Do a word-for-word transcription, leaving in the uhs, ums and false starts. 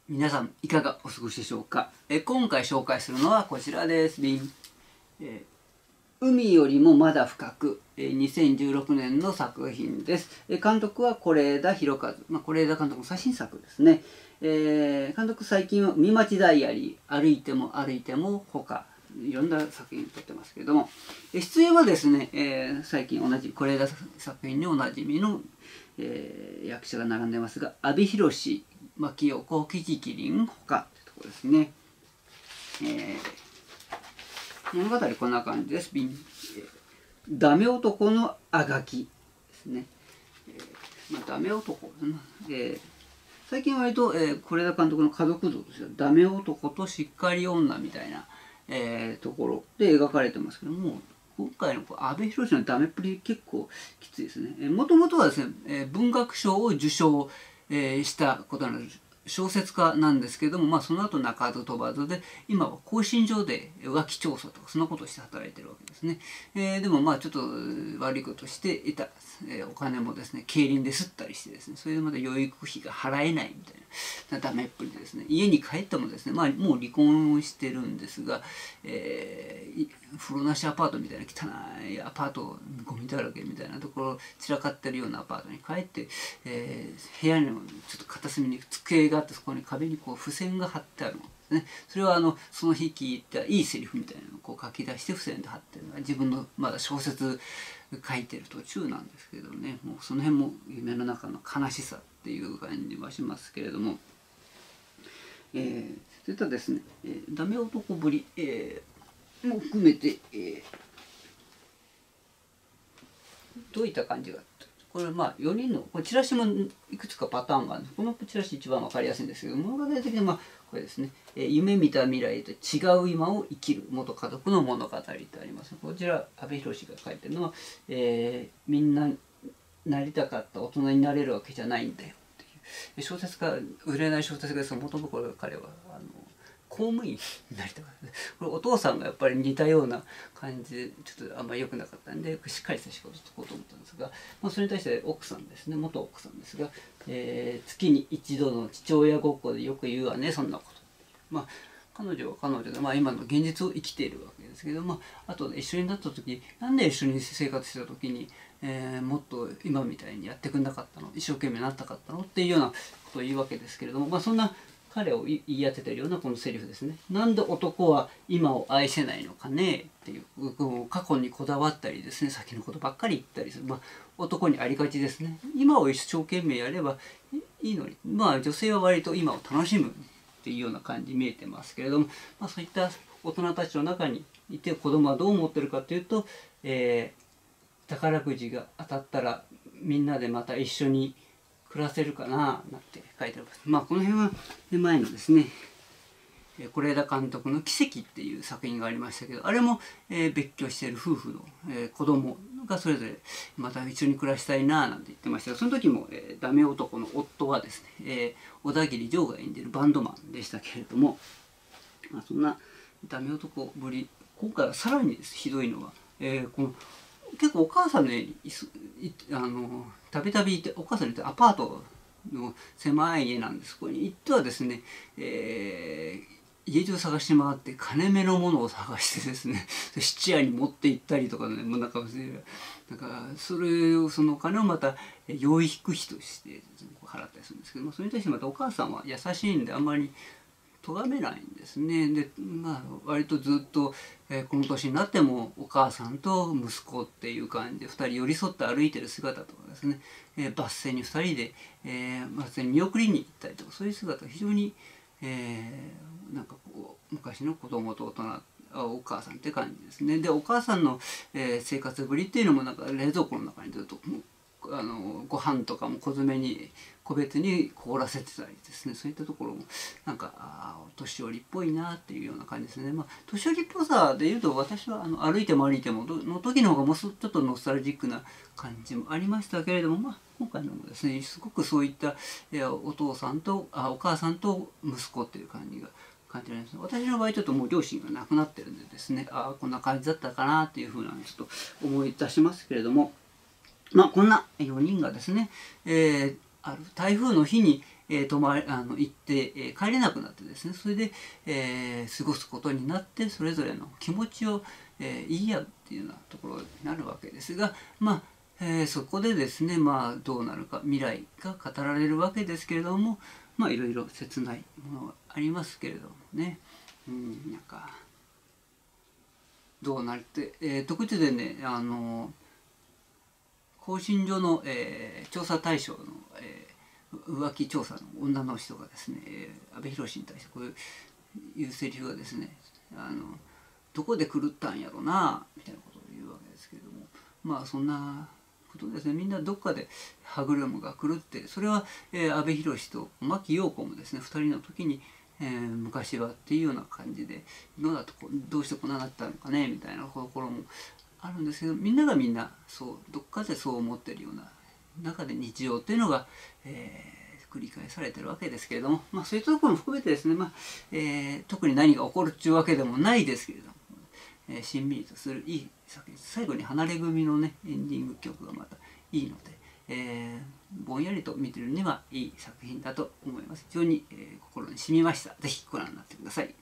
皆さんいかがお過ごしでしょうか。え今回紹介するのはこちらです。ビン、えー、海よりもまだ深く、えー、にせんじゅうろくねんの作品です。えー、監督は是枝裕和、まあ、是枝監督の最新作ですね。えー、監督最近は海町ダイアリー、歩いても歩いても他いろんな作品撮ってますけれども、え出演はですね、えー、最近同じ是枝作品におなじみの、えー、役者が並んでますが、阿部寛、牧陽子、キキキリンほかというところですね。えー、物語こんな感じです。えー、ダメ男のあがきですね。えーまあ、ダメ男、えー、最近割と是枝、えー、監督の家族像としてはダメ男としっかり女みたいな、えー、ところで描かれてますけども、今回の阿部寛のダメっぷり結構きついですね。もともとはですね、えー、文学賞を受賞、えー、したことのある小説家なんですけども、まあ、その後鳴かず飛ばずで今は更新所で浮気調査とかそんなことをして働いてるわけですね。えー、でもまあちょっと悪いことしていた、えー、お金もですね競輪で吸ったりしてですね、それでまた養育費が払えないみたいなダメっぷりでですね、家に帰ってもですね、まあもう離婚をしてるんですが、えー、風呂なしアパートみたいな汚いアパートゴミだらけみたいなところ散らかってるようなアパートに帰って、えー、部屋にもちょっと片隅に机があって、そこに壁にこう付箋が貼ってあるんですね。それはあのその日聞いたいいセリフみたいなのをこう書き出して付箋で貼ってるのが自分のまだ小説書いてる途中なんですけどね、もうその辺も夢の中の悲しさっていう感じはしますけれども、えー、それとですね、えー、ダメ男ぶり、えー、も含めて、えー、どういった感じがこれまあよにんのこれチラシもいくつかパターンがあるんです。このチラシ一番分かりやすいんですけど、物語的にはまあこれですね、えー、夢見た未来と違う今を生きる元家族の物語ってあります。こちら阿部寛が書いてるのは、えー、みんななりたかった大人になれるわけじゃないんだよっていう小説家、売れない小説家ですが、もともと彼はあの公務員になりたかった。これお父さんがやっぱり似たような感じでちょっとあんまり良くなかったんでしっかりした仕事をとこうと思ったんですが、まあ、それに対して奥さんですね、元奥さんですが、えー、月に一度の父親ごっこでよく言うわねそんなこと。まあ彼女は彼女で、まあ、今の現実を生きているわけですけど、まあ後で一緒になった時なんで一緒に生活してた時に、えー、もっと今みたいにやってくんなかったの、一生懸命なったかったのっていうようなことを言うわけですけれども、まあそんな彼を言い当ててるようなこのセリフですね。なんで男は今を愛せないのかねっていう、過去にこだわったりですね、先のことばっかり言ったりする、まあ、男にありがちですね。今を一生懸命やればいいのに、まあ女性は割と今を楽しむっていうような感じに見えてますけれども、まあ、そういった大人たちの中にいて子供はどう思ってるかというと、えー、宝くじが当たったらみんなでまた一緒に暮らせるかななんて書いてあります。まあこの辺は前のですね是枝監督の「奇跡」っていう作品がありましたけど、あれも、えー、別居している夫婦の、えー、子供がそれぞれまた一緒に暮らしたいななんて言ってましたが、その時も、えー、ダメ男の夫はですね、えー、小田切丈が演じるバンドマンでしたけれども、まあ、そんなダメ男ぶり、今回はさらにですひどいのは、えー、この結構お母さんの家にあのたびたびいて、お母さんにいてアパートの狭い家なんです。ここに行ってはですね、えー、家中探し回って金目のものを探してですね質屋に持って行ったりとかね、もうなんかなんかそれをそのお金をまた養育費として払ったりするんですけども、それに対してまたお母さんは優しいんであんまり咎めないんですね。でまあ割とずっと、えー、この年になってもお母さんと息子っていう感じでふたり寄り添って歩いてる姿とかですね、えー、バス停にふたりで、えー、バス停に見送りに行ったりとか、そういう姿が非常に、えー、なんかこう昔の子供と大人お母さんって感じですね。でお母さんの、えー、生活ぶりっていうのもなんか冷蔵庫の中にずっとあのご飯とかも小詰めに個別に凍らせてたりですね、そういったところもなんかあ年寄りっぽいなっていうような感じですね。まあ年寄りっぽさでいうと私はあの歩いても歩いてもの時の方がもうちょっとノスタルジックな感じもありましたけれども、まあ今回のもですねすごくそういったいやお父さんとあお母さんと息子っていう感じが感じられます。私の場合ちょっともう両親が亡くなってるんでですね、ああこんな感じだったかなっていうふうなちょっと思い出しますけれども、まあこんなよにんがですね、えー、ある台風の日に、 えー、泊まあの行って、えー、帰れなくなってですね、それで、えー、過ごすことになって、それぞれの気持ちを、えー、言い合うっていうようなところになるわけですが、まあえー、そこでですね、まあどうなるか、未来が語られるわけですけれども、まあいろいろ切ないものがありますけれどもね、うん、なんかどうなるって、えー、特地でね、あの更新所の、えー、調査対象の、えー、浮気調査の女の人がですね、えー、阿部寛に対してこういういうセリフがですね、あのどこで狂ったんやろなみたいなことを言うわけですけれども、まあそんなことですね。みんなどっかで歯車が狂って、それは、えー、阿部寛と牧陽子もですね、ふたりの時に、えー、昔はっていうような感じで、どうだとこどうしてこんなになったのかねみたいなところもあるんですけど、みんながみんなそうどっかでそう思ってるような中で日常っていうのが、えー、繰り返されてるわけですけれども、まあ、そういったところも含めてですね、まあえー、特に何が起こるっていうわけでもないですけれども、えー、しんみりとするいい作品、最後に離れ組のねエンディング曲がまたいいので、えー、ぼんやりと見てるにはいい作品だと思います。非常に、えー、心に染みました。是非ご覧になってください。